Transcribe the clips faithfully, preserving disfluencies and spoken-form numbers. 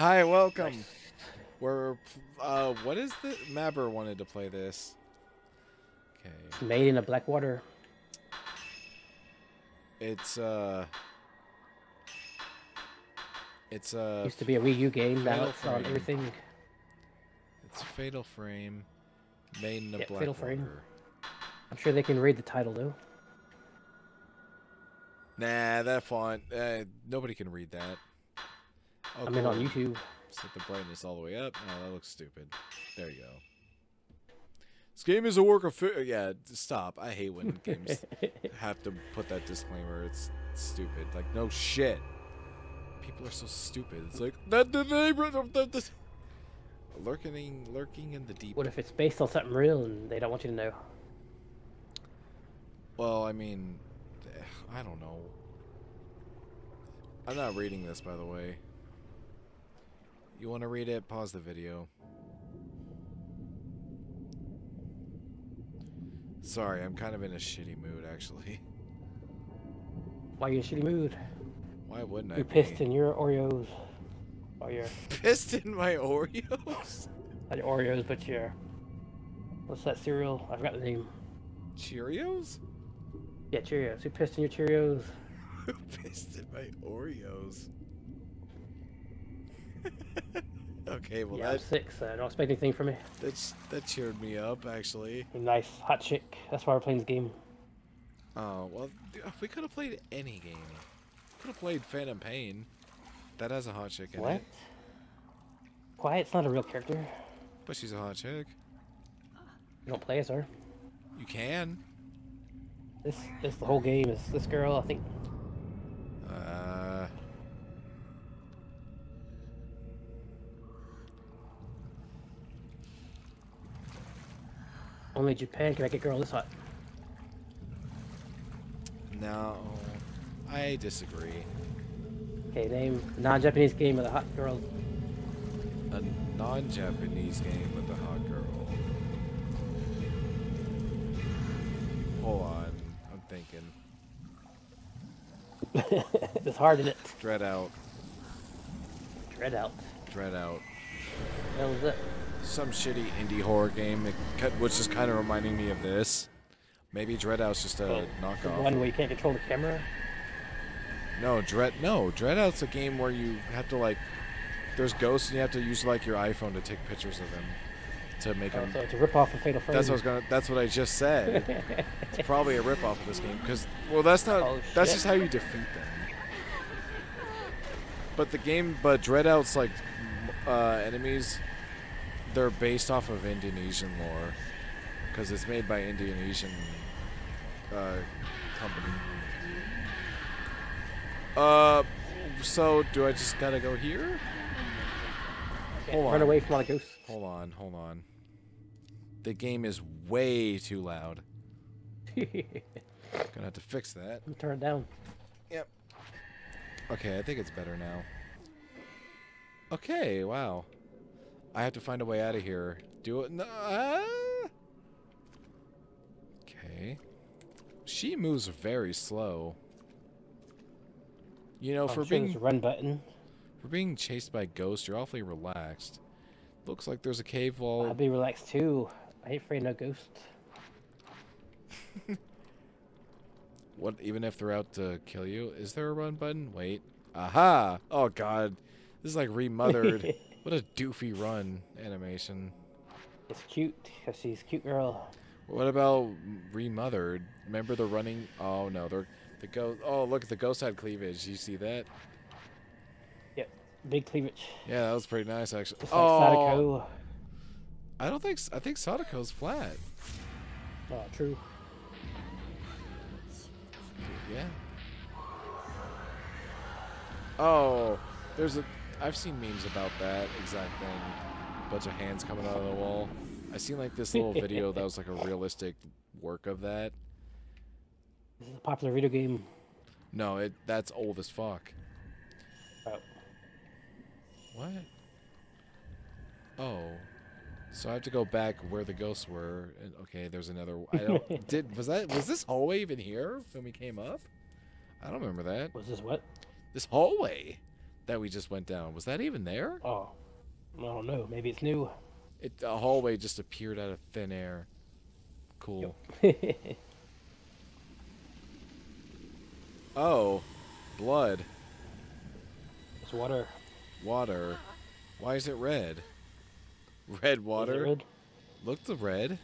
Hi, welcome. Nice. We're uh, what is the Mabber wanted to play this? Okay, It's made in a Blackwater. it's uh, it's uh, Used to be a Wii U game. Now Fatal it's on Frame. everything. It's Fatal Frame, made in a Yeah, Fatal Blackwater. Frame. I'm sure they can read the title though. Nah, that font. Uh, nobody can read that. Oh, I'm in on cool. YouTube. Set the brightness all the way up. Oh, that looks stupid. There you go. This game is a work of fi- yeah. Stop. I hate when games have to put that disclaimer. It's stupid. Like no shit. People are so stupid. It's like that the neighbor of the, the lurking lurking in the deep. What if it's based on something real and they don't want you to know? Well, I mean, I don't know. I'm not reading this, by the way. You want to read it? Pause the video. Sorry, I'm kind of in a shitty mood, actually. Why are you in a shitty mood? Why wouldn't I You be? pissed in your Oreos. Or your Pissed in my Oreos? not your Oreos, but your what's that cereal? I forgot the name. Cheerios? Yeah, Cheerios. You pissed in your Cheerios. Pissed in my Oreos. Okay, well Yeah, I'm that sick, so don't expect anything from me. that's, that cheered me up, actually. You're nice, hot chick. That's why we're playing this game. Oh, well, we could have played any game. Could have played Phantom Pain. That has a hot chick in What? it. Quiet's not a real character. But she's a hot chick. You don't play as her. You can. This, this the whole game is this girl. I think. Uh... Only Japan can make a girl this hot. No. I disagree. Okay, name non-Japanese game with a hot girl. A non-Japanese game with a hot girl. Hold on. I'm thinking. It's hard, isn't it? Dread Out. Dread out. Dread Out. That was it. Some shitty indie horror game, it, ca- which is kind of reminding me of this. Maybe Dread Out's just a Oh, the knockoff. one where you can't control the camera. No, Dread. No, Dread Out's a game where you have to like. There's ghosts and you have to use like your iPhone to take pictures of them to make Oh, them. so it's a rip-off of Fatal Frame. That's what I was gonna. That's what I just said. It's probably a rip off of this game because well, that's not. Oh, that's shit. just how you defeat them. But the game, but Dread Out's like uh, enemies. They're based off of Indonesian lore because it's made by Indonesian uh, company. Uh, so do I just gotta go here? Hold Run on. away from all the ghosts. Hold on, hold on. The game is way too loud. Gonna have to fix that. Turn it down. Yep. Okay, I think it's better now. Okay, wow. I have to find a way out of here. Do it. No, ah! Okay. She moves very slow. You know, Oh, for sure, being there's a run button. for being chased by ghosts, you're awfully relaxed. Looks like there's a cave wall. I'd be relaxed too. I ain't afraid of no ghosts. What? Even if they're out to kill you, is there a run button? Wait. Aha! Oh god, this is like remothered. What a doofy run animation. It's cute, cause she's a cute girl. What about remothered? Remember the running? Oh no, they're the ghost. Oh look, the ghost had cleavage. You see that? Yep, big cleavage. Yeah, that was pretty nice actually. Just like Oh, Sadako. I don't think. s- I think Sadako's flat. Oh, true. Yeah. Oh, there's a. I've seen memes about that exact thing. Bunch of hands coming out of the wall. I seen like this little video that was like a realistic work of that. This is a popular video game. No, it that's old as fuck. Oh, What? Oh, so I have to go back where the ghosts were. And, okay, there's another. I don't. did was that was this hallway even here when we came up? I don't remember that. was this what? This hallway. that we just went down. Was that even there? Oh, I don't know. Maybe it's new. It a hallway just appeared out of thin air. Cool. Yep. Oh, blood, It's water. water. Why is it red? Red Is it water. red? Look the red.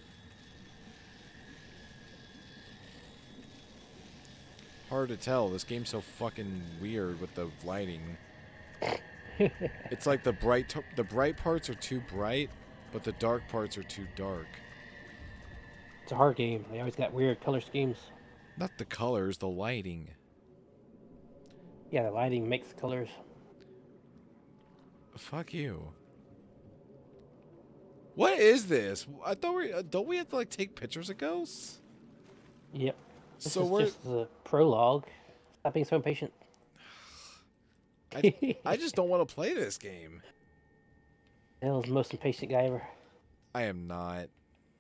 Hard to tell. This game's so fucking weird with the lighting. It's like the bright t- the bright parts are too bright, but the dark parts are too dark. It's a hard game. They always got weird color schemes. Not the colors, the lighting. Yeah, the lighting makes the colors. Fuck you. What is this? I thought we uh, don't we have to like take pictures of ghosts? Yep. This So is we're just the prologue. Stop being so impatient. I, I just don't want to play this game. Hell's the most impatient guy ever. I am not.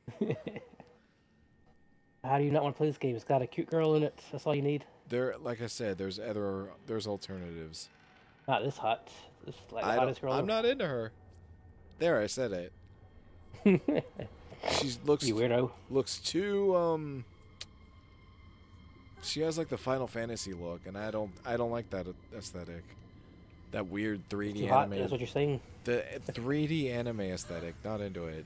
How do you not want to play this game? It's got a cute girl in it. That's all you need. There, like I said, there's other there's alternatives. Not this hot. This is like the I hottest don't, girl I'm ever. not into her. There, I said it. She looks You weirdo. looks too um. She has like the Final Fantasy look, and I don't I don't like that aesthetic. That weird three D Too hot. anime. That's what you're saying. The three D anime aesthetic. Not into it.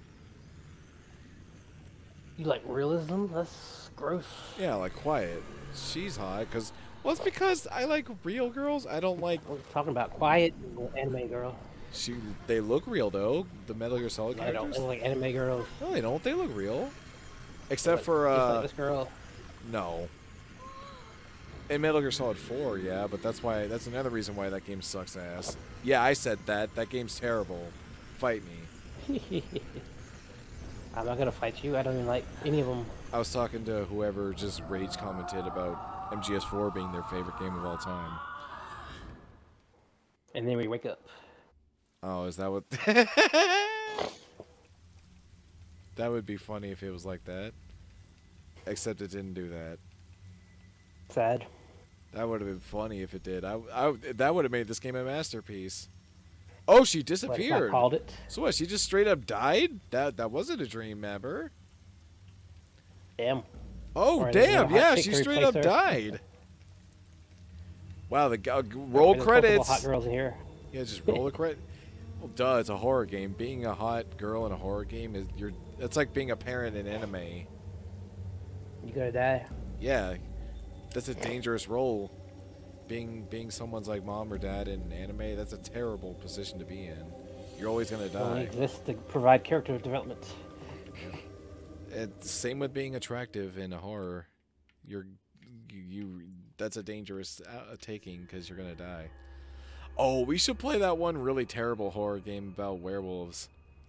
You like realism? That's gross. Yeah, like quiet. She's hot because well, it's because I like real girls. I don't like We're talking about quiet anime girl. she. They look real though. The Metal Gear Solid I don't characters. look like anime girls. No, they don't. They look real. Except Like- for just uh, like this girl. no. In Metal Gear Solid four, yeah, but that's why that's another reason why that game sucks ass. Yeah, I said that. That game's terrible. Fight me. I'm not gonna fight you. I don't even like any of them. I was talking to whoever just rage commented about M G S four being their favorite game of all time. And then we wake up. Oh, is that what? That would be funny if it was like that. Except it didn't do that. Sad. That would have been funny if it did. I, I that would have made this game a masterpiece. Oh, she But it's not disappeared. called it. So what? She just straight up died? That that wasn't a dream, Mabber. Damn. Oh, Or there's no damn! hot Yeah, chick she to straight replace up her. died. Wow, the uh, roll There's multiple credits. hot girls in here. Yeah, just roll the credit. Well, duh, it's a horror game. Being a hot girl in a horror game is you're. It's like being a parent in anime. You gonna die. Yeah, that's a dangerous role. Being being someone's like mom or dad in anime, that's a terrible position to be in. You're always gonna It only die. exists to provide character development. It's same with being attractive in a horror. You're you, you that's a dangerous uh, taking because you're gonna die. Oh, we should play that one really terrible horror game about werewolves.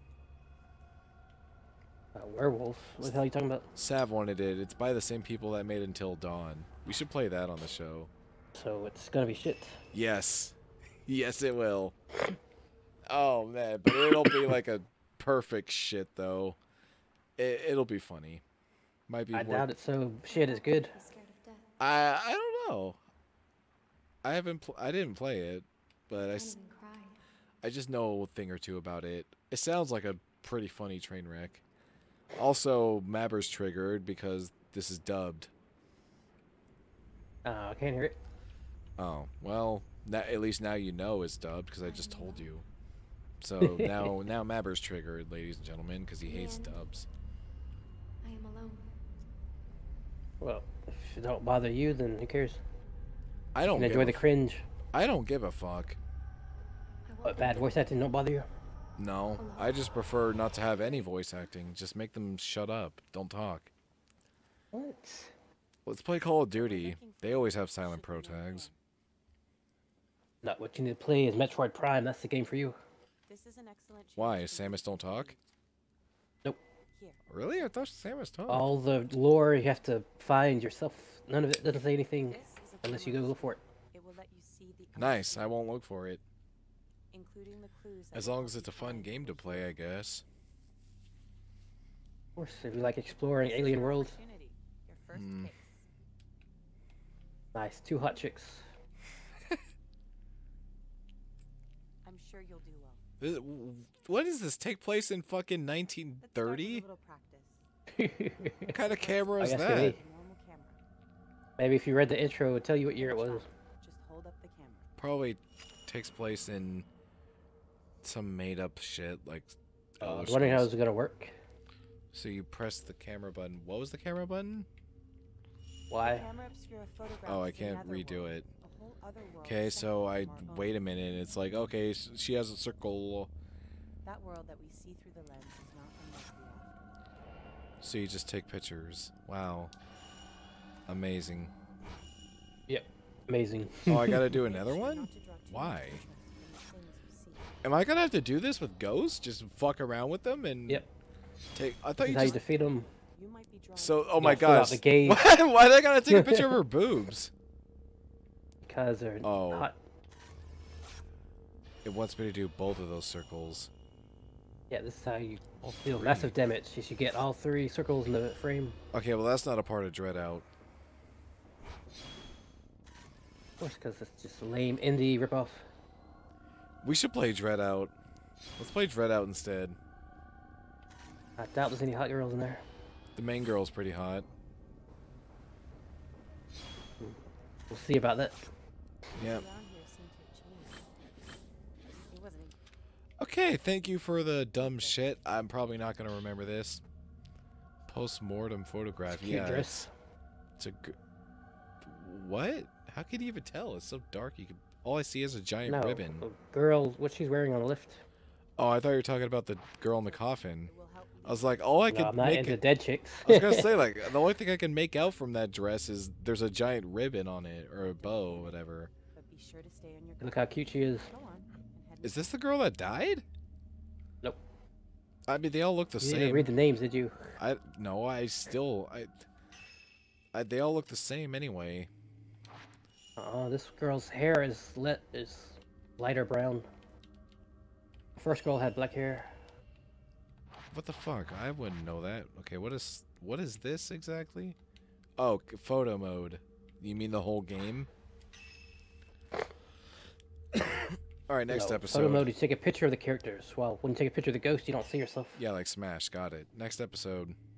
Uh, werewolf. What the hell are you talking about? Sav wanted it. It's by the same people that made Until Dawn. We should play that on the show. So it's gonna be shit. Yes. Yes, it will. Oh, man. But it'll be like a perfect shit, though. It, it'll be funny. Might be I more... doubt it's so shit is good. He's scared of death. I, I don't know. I haven't... Pl- I didn't play it, but I, I s- can't even cry. I just know a thing or two about it. It sounds like a pretty funny train wreck. Also, Mabber's triggered because this is dubbed. Uh, I can't hear it. Oh, well, na- at least now you know it's dubbed because I just told you. So now now Mabber's triggered, ladies and gentlemen, because he hates Man. dubs. I am alone. Well, if it don't bother you, then who cares? I You don't can give enjoy a the f- cringe. I don't give a fuck. I want But them bad to- voice acting don't bother you? No, I just prefer not to have any voice acting. Just make them shut up. Don't talk. What? Let's play Call of Duty. They always have silent pro tags. Not what you need to play is Metroid Prime. That's the game for you. This is an excellent chance Why? to Samus don't talk? Nope. Here. Really? I thought Samus talked. All the lore you have to find yourself. None of it doesn't say anything This is a unless you go clue. look for it. It will let you see the Nice. I unseen, won't look for it. including the clues that As will long help as it's a you fun find game to the play, I key. guess. Of course, if you like exploring This is alien your worlds. opportunity, your first Hmm. case. Nice. Two hot chicks. I'm sure you'll do well. This- What does this take place in fucking nineteen Let's start with a thirty? little practice. What kind of camera I is guess that? could be. A normal camera. Maybe if you read the intro, it would tell you what year it was. Just hold up the camera. Probably takes place in some made up shit like. I Elder was wondering how it Scrolls. was gonna work. So you press the camera button. What was the camera button? Why? Camera obscura photographs Oh, I the can't redo netherworld, it. a whole other world Okay, so I separate from our wait a own. minute. It's like okay, s- she has a circle. That world that we see through the lens is not unlike the afterlife. So you just take pictures. Wow. Amazing. Amazing. Oh, I gotta do Make another sure one? not to draw too much Why? interest in the things we see. Am I gonna have to do this with ghosts? Just fuck around with them and Yep. take. I thought This you is how you just. defeat them. You might be drawn So, to oh my gotta fill out gosh. the gaze. Why, why they gotta take a picture of her boobs? Because they're Oh. hot. It wants me to do both of those circles. Yeah, this is how you All deal three. massive damage. You should get all three circles in the frame. Okay, well that's not a part of Dread Out. Of course, because it's just a lame indie ripoff. We should play Dread Out. Let's play Dread Out instead. I doubt there's any hot girls in there. The main girl's pretty hot. We'll see about that. Yep. around here seem to have changed. It wasn't Okay, thank you for the dumb shit. I'm probably not gonna remember this. Post-mortem photograph. Cute Yeah, dress. it's, it's a. G- what? How can you even tell? It's so dark. You can. All I see is a giant No, ribbon. the girl, what she's wearing on the lift. Oh, I thought you were talking about the girl in the coffin. It will help you I was like, all I No, could I'm not make. into It, dead chicks. I was gonna say like the only thing I can make out from that dress is there's a giant ribbon on it or a bow, or whatever. but be sure to stay on your Look how cute she is. Go on. And head Is this the girl that died? Nope. I mean, they all look the You same. didn't read the names, did you? I no, I still I, I. They all look the same anyway. Uh, this girl's hair is lit is lighter brown. The first girl had black hair. What the fuck? I wouldn't know that. Okay, what is what is this exactly? Oh, c- photo mode. You mean the whole game? All right, next No, episode. Photo mode, you take a picture of the characters. Well, when you take a picture of the ghost, you don't see yourself. Yeah, like Smash. Got it. Next episode.